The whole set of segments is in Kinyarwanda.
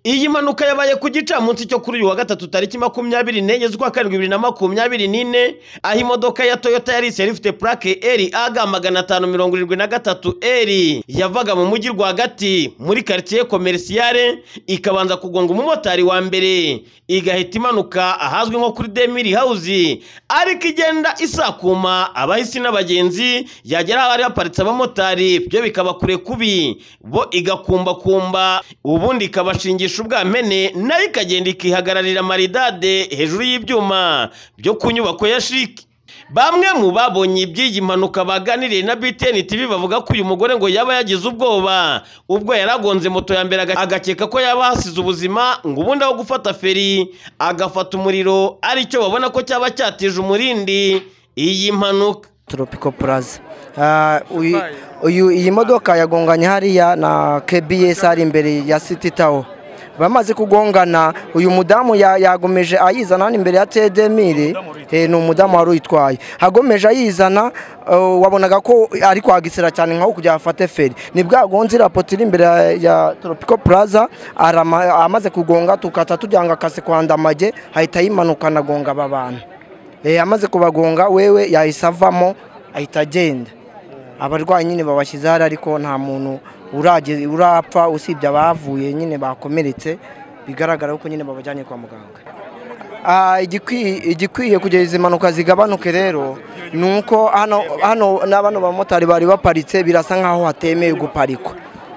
Iyi mpanuka yabaye ku gicamunsi cyo kuri uyu wa gatatu tariki 24 z'ukwa karindwi 2024 aho imodoka ya Toyota Yaris yari ifite plaque RAG 573R yavaga mu mujyi rwagati muri quartier commerciale ikabanza kugonga umumotari wa mbere igahita imanuka ahazwi nko kuri Demiri House ariko igenda isakuma abahisi n'abagenzi yagera aho ari haparitse abamotari byo bikaba kure kubi bo igakumba ubundi ikabashingisha ubwamene nayo ikagenda ikihagararira maridade hejuru y'ibyuma byo ku nyubako ya Shiki. Bamwe mu babonye iby'iyi mpanuka baganiriye na BTN TV bavuga ko uyu mugore ngo yaba yagize ubwoba ubwo yaragonze moto ya mbere agakeka ko yaba hasize ubuzima ngo ubundi aho gufata feri agafata umuriro aricyo babona ko cyaba cyatije umurindi iyi mpanuka. Tropical Plaza iyi modoka yagonganye hariya na KBS ari imbere ya City Tower. Bamaze kugongana uyu mudamu yagomeje ayizana imbere ya Tedemire ni umudamu wari uyitwaye hagomeje ayizana wabonaga ko ari kwagisira cyane nkaho kujya afate feri ni bwagonze rapotiri imbere ya Tropical Plaza amaze kugonga tukata tujyanga kase kwandamage hahita yimanuka nagonga babana amaze kubagonga wewe yahisavamo ahita agenda abarwayi nyine babashyize hari ariko nta muntu urapfa usibye abavuye nyine bakomeretse bigaragara ko nyine babajyanye kwa muganga. Igikwiye kugeza impanuka zigabanuke rero nuko hano n'abano bamotari bari baparitse birasa nkaho hatemeye guparikwa.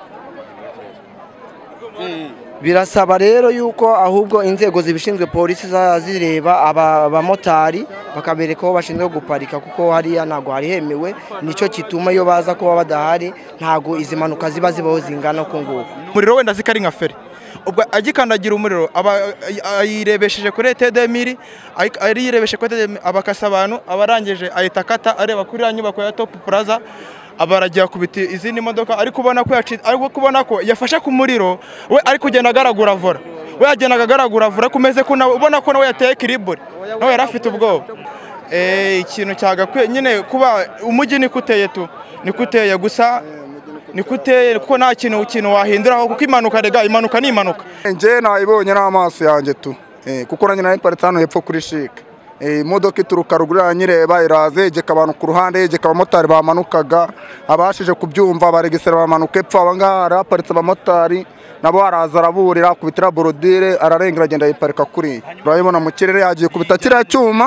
Birasaba rero yuko ahubwo inzego zibishinzwe polisi zireba abamotari bakabereka ko bashinzwe guparika kuko hariya ntago hari hemewe nico kituma iyo baza kuba badahari ntago izi mpanuka ziba zibaho zingana ko nguko. Umuriro wenda zikari nka feri ubwo agikandagira umuriro ayirebesheje kuri Tedemiri ayirebeshe kuri Tedemiri abakasa abantu abarangije ahita kata areba kuri ya nyubako ya Top Plaza abaragiye kubita izindi modoka ariko ubona ko yafasha ku muriro we ari kugenda agaragura vora we yagendaga agaragura vora kumeze ko ubona ko nawe yateye kiribure nawe yarafite ubwoba. Ikintu cyagakwiye nyine kuba umujyi nikuteye gusa nikuteye kuko nta kintu wahinduraho kuko impanuka impanuka ni impanuka. Nje nayibonye n'amaso yanjye tu kuko nanye nayiparitse hano hepfo kuri Shiki. Imodoka ituruka rugura nyireba iraze igeka abantu ku ruhande igeka abamotari bamanukaga abashije kubyumva baregisera bamanuka epfo abanga araparitse abamotari nabo araza araburira kubitira borodire ararengera agenda yiparika kuri urabibona mu kirere yagiye kubita kiriya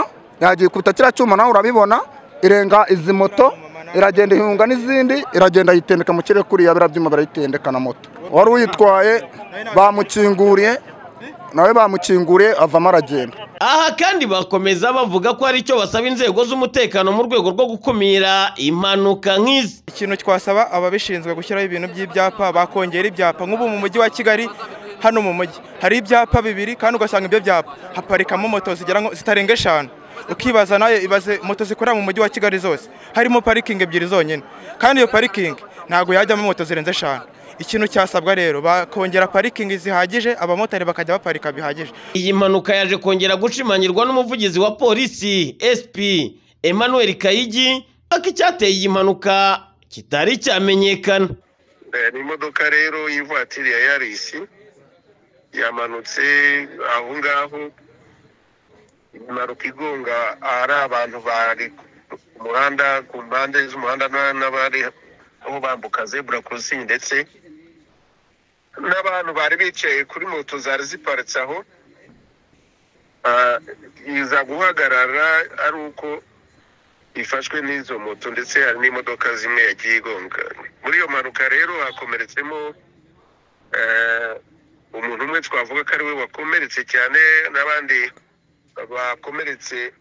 cyuma nawe urabibona irenga izi moto iragenda ihunga n'izindi iragenda yitendeka mu kirere kuri yabira byuma barayitendeka na moto wari uyitwaye bamukinguriye nawe bamukinguriye avamo aragenda. Aha kandi bakomeza bavuga ko hari icyo basaba inzego z'umutekano mu rwego rwo gukumira impanuka nk'izi. Ikintu twasaba ababishinzwe gushyiraho ibintu by'ibyapa bakongera ibyapa nk'ubu mu mujyi wa Kigali hano mu mujyi hari ibyapa bibiri kandi ugasanga ibyo byapa haparikamo moto zitarenga 5 ukibaza nayo ibaze moto zikorera mu mujyi wa Kigali zose harimo parikingi ebyiri zonyine kandi iyo parikingi ntago yajyamo moto zirenze 5. Ikintu cyasabwa rero bakongera parikingi zihagije abamotari bakajya baparika bihagije. Iyi mpanuka yaje kongera gushimangirwa n'umuvugizi wa polisi SP Emmanuel Kayigi ko icyateye iyi mpanuka kitari cyamenyekana. Ni imodoka rero y'ivatiri ya Yaris yamanutse aho ngaho impanuka igonga ari abantu bari umuhanda ku mpande z'umuhanda n'abari aho bambuka zebra crossing ndetse n'abantu bari bicaye kuri moto zari ziparitse aho iza guhagarara ari uko ifashwe n'izo moto ndetse hari n'imodoka zimwe yagiye igonga. Muri iyo mpanuka rero hakomeretsemo umuntu umwe twavuga ko ari we wakomeretse cyane n'abandi bakomeretse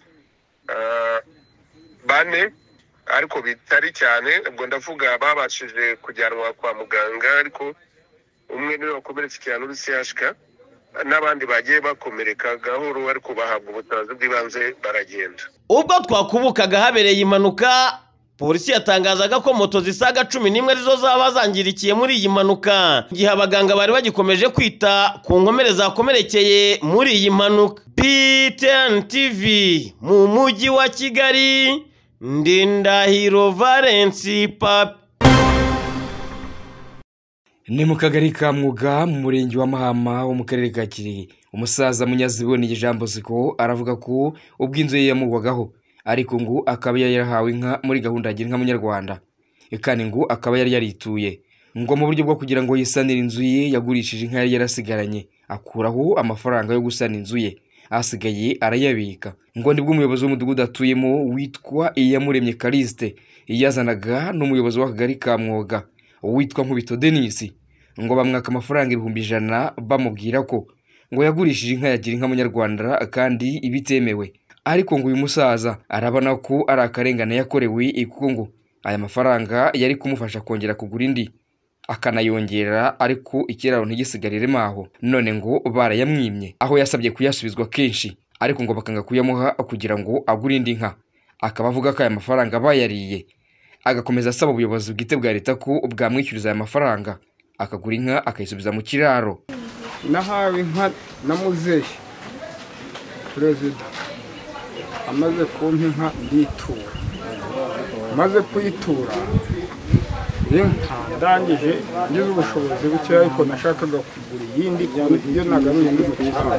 4 ariko bitari cyane ubwo ndavuga babashije kujyanwa kwa muganga ariko umwe niwe wakomeretse cyane uri CHK n'abandi bagiye bakomereka gahoro ariko bahabwa ubutabazi bw'ibanze baragenda. Ubwo twakubukaga habereye impanuka polisi yatangazaga ko moto zisaga 11 arizo zaba zangirikiye muri iyi mpanuka gihe abaganga bari bagikomeje kwita ku nkomere zakomerekeye muri iyi mpanuka. BTN TV mu mujyi wa Kigali Ndindahiro Valence Papi. Ni mu kagari ka Mwuga mu murenge wa Mahama wo mu karere ka Kirehe. Umusaza Munyaziboni Ijambo Ziko aravuga ko ubwo inzu ye yamugwagaho ariko ngo akaba yarahawe inka muri gahunda ya Girinka Munyarwanda. Kandi ngo akaba yarituye ngo mu buryo bwo kugira ngo yisanire inzu ye yagurishije inka yari yarasigaranye akuraho amafaranga yo gusana inzu ye asigaye arayabika. Ngo ndibwo umuyobozi w'umudugudu atuyemo witwa Iyamuremye Caliste yazanaga n'umuyobozi w'akagari ka Mwuga witwa Nkubito Denis ngo bamwaka amafaranga 100,000 bamubwira ko ngo yagurishije inka ya Girinka Munyarwanda kandi ibitemewe. Ariko ngo uyu musaza arabona ko ari akarengane yakorewe kuko ngo aya mafaranga yari kumufasha kongera kugura indi akanayongera ariko ikiraro ntigisigarire maho. None ngo barayamwimye aho yasabye kuyasubizwa kenshi ariko ngo bakanga kuyamuha kugira ngo agure indi nka. Akaba avuga ko aya mafaranga bayariye, agakomeza asaba ubuyobozi bwite bwa leta ko bwamwishyuriza aya mafaranga akagura inka akayisubiza mu kiraro. Nahawe inka na muzehe perezida amaze kumpa inka nditura, maze kuyitura inka ndangije ngize ubushobozi buke ariko nashakaga kugura iyindi iyo nagaruye mu kiraro.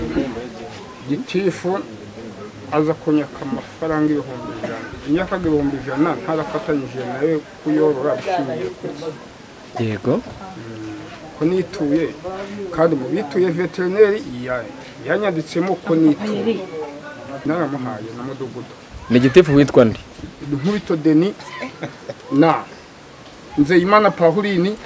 Gitifu aza kunyaka amafaranga 100,000, inyakaga 100,000 ntarafatanyije nawe kuyorora bishingiye kuri Yego ko nituye kandi mu bituye veterineri yanyanditsemo ko nituye naramuhaye na mudugudu. ni Gitifu witwa ndi Nkubito Denis na Nzeyimana Pauline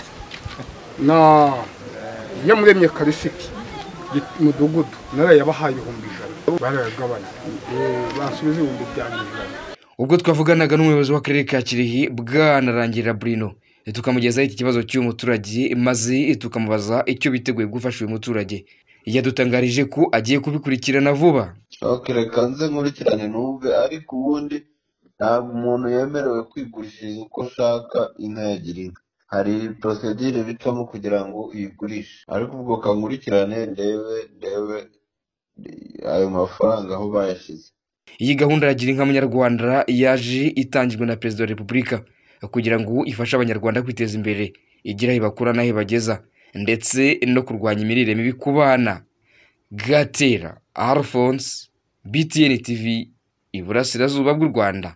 na Iyamuremye Caliste mudugudu narayabahaye 100,000 barayagabanya basubiza 100,000. ubwo twavuganaga n'umuyobozi w'akarere ka Kirehe Bwanarangira Bruno tukamugezaho iki kibazo cy'umuturage maze tukamubaza icyo biteguye gufasha uyu muturage. Yadutangarije ko agiye kubikurikirana vuba. Reka nze nkurikirane n'ubwe ariko ubundi ntabwo umuntu yemerewe kwigurishiriza uko ashaka inka ya Girinka. Hari procedure bicamo kugira ngo uyigurishe ariko ubwo kankurikirane ndebe ayo mafaranga aho bayashize. Iyi gahunda ya Girinka Munyarwanda yaje itangijwe na Perezida wa Repubulika kugira ngo ifashe abanyarwanda kwiteza imbere, igira ibakura nahe bageza ndetse no kurwanya imirire mibi ku bana. Gatera Alphonse, BTN TV, Iburasirazuba bw'u Rwanda.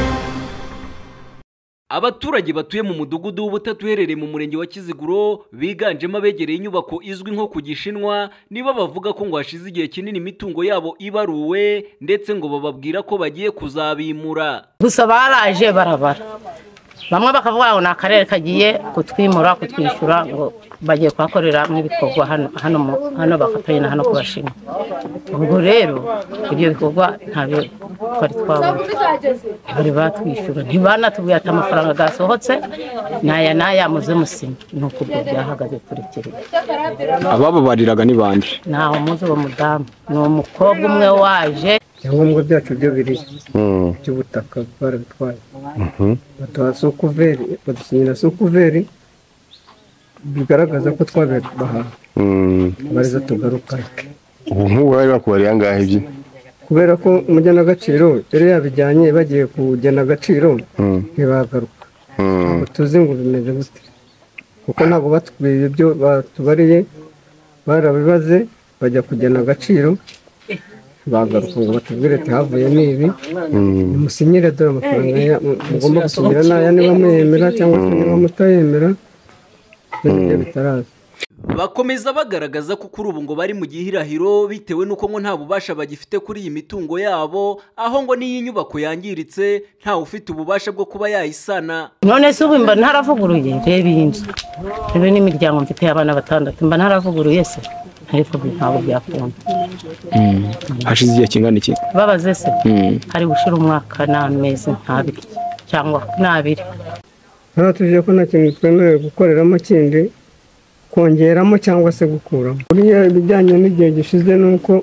Abaturage batuye mu mudugudu w'Ubutatu uherereye mu murenge wa Kiziguro biganjemo abegereye inyubako izwi nko ku Gishinwa nibo bavuga ko ngo hashize igihe kinini imitungo yabo ibaruwe ndetse ngo bababwira ko bagiye kuzabimura. Gusa baraje barabara, bamwe bakavuga ngo n'akarere kagiye kutwimura kutwishyura ngo bagiye kwakorera mu bikorwa hano bafatanye na hano kubashima. Ubwo rero ibyo bikorwa ntabyo twari twabona, bari batwishyura ntibanatubwiye ati amafaranga gasohotse naya muze musima. Nuko ubwo byahagaze kurekera. Ababo bariraga ni bande? Naho muze uwo mudamu ni umukobwa umwe waje. Ibyangombwa byacu byo biri by'ubutaka barabitwaye, batuha sukuveri, badusinyira sukuveri bigaragaza ko twabaha bariza tugaruka. Ubu nk'ubu bari bakubariye angahe ibyo? Kubera ko umujyana agaciro yari yabijyanye bagiye kugena agaciro ntibagaruka. Tuzi ngo bimeze gute kuko ntabwo batubwiye ibyo batubariye, barabibaze bajya kugena agaciro bagaruka ngo batubwire ati havuye n'ibi nimusinyire dore amafaranga mugomba gusinyira n'aya niba muyemera cyangwa se niba mutayemera bitaraza. Bakomeza bagaragaza ko kuri ubu ngo bari mu gihirahiro bitewe nuko ngo nta bubasha bagifite kuri iyi mitungo yabo, aho ngo n'iyi nyubako yangiritse ntawe ufite ububasha bwo kuba yayisana. None se ubu mba ntaravuguruye, reba iyi nzu, reba n'imiryango mfite y'abana 6, mba ntaravuguruye se ariko ntabwo byakunda. Hashize igihe kingana iki? Babaze se hari gushira umwaka n'amezi 2 cyangwa 2. Tuje ko nta kintu twemerewe gukoreramo kindi kongeramo cyangwa se gukuramo. Buriya ibijyanye n'igihe gishize nuko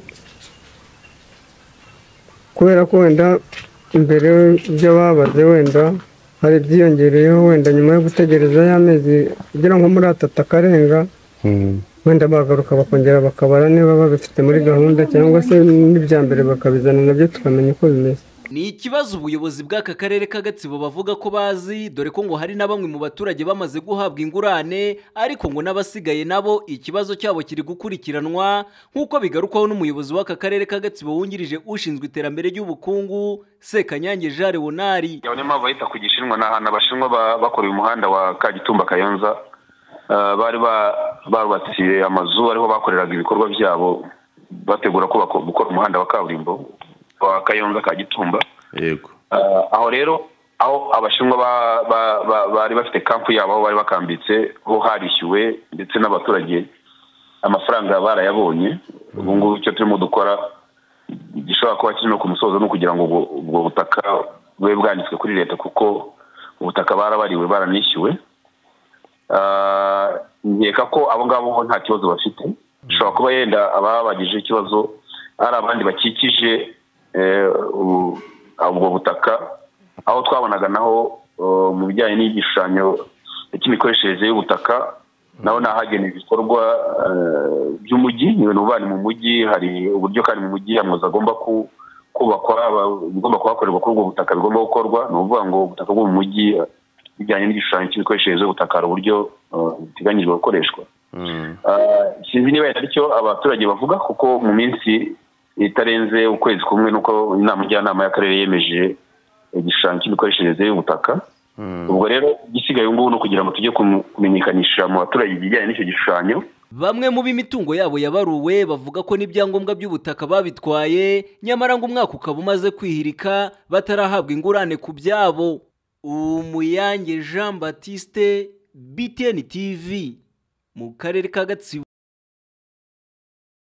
kubera ko wenda imbere ibyo babaze wenda hari byiyongereyeho wenda nyuma yo gutegereza y'amezi kugira ngo muri 3 akarenga wenda bagaruka bakongera bakabara niba babifite muri gahunda cyangwa se n'ibyambere bakabizana nabyo tukamenya uko bimeze. Ni ikibazo ubuyobozi bw'aka karere ka Gatsibo bavuga ko bazi, dore ko ngo hari na bamwe mu baturage bamaze guhabwa ingurane, ariko ngo n'abasigaye nabo ikibazo cyabo kiri gukurikiranwa nk'uko bigarukwaho n'umuyobozi w'aka karere ka Gatsibo wungirije ushinzwe iterambere ry'ubukungu Sekanyange Jean Leonard. Niyo mpamvu bahita ku Gishinwa n'ahantu abashinwa bakora umuhanda wa Kagitumba Kayonza, bari barubatsiye amazu ariho bakoreraga ibikorwa byabo, bategura ko gukora umuhanda wa kaburimbo wa Kayonza Kagitumba. Yego. Aho rero aho abashinwa bari bafite kampu yabo aho bari bakambitse ho harishyuwe, ndetse n'abaturage amafaranga barayabonye. Ubu ngubu icyo turimo dukora gishobora kuba kiri no ku musozo no kugira ngo ubwo butaka bube bwanditswe kuri leta, kuko ubutaka barabariwe baranishyuwe. Nkeka ko abo ngabo nta kibazo bafite. Bishobora kuba yenda ababagije ikibazo ari abandi bakikije ubwo butaka, aho twabonaga naho mu bijyanye n'igishushanyo cy'imikoreshereze y'ubutaka naho nahagenewe ibikorwa by'umujyi. Ni ibintu bari mu mujyi, hari uburyo kandi mu mujyi amazu agomba kubakwa, bigomba kuhakorerwa kuri ubwo butaka bigomba gukorwa. Ni ukuvuga ngo ubutaka bwo mu mujyi bijyanye n'igishushanyo cy'imikoreshereze y'ubutaka hari uburyo biteganyijwe gukoreshwa. Sinzi niba ari cyo abaturage bavuga, kuko mu minsi itarenze ukwezi kumwe nuko inama njyanama y'akarere yemeje igishushanyo cy'imikoreshereze y'ubutaka. Ubwo rero gisigaye ngubu no kugira ngo tujye kumenyekanisha mu baturage ibijyanye n'icyo gishushanyo. Bamwe mu b'imitungo yabo yabaruwe bavuga ko n'ibyangombwa by'ubutaka babitwaye, nyamara ngo umwaka ukaba umaze kwihirika batarahabwa ingurane ku byabo. Umuyange Jean Baptiste, BTN TV, mu karere ka Gatsibo.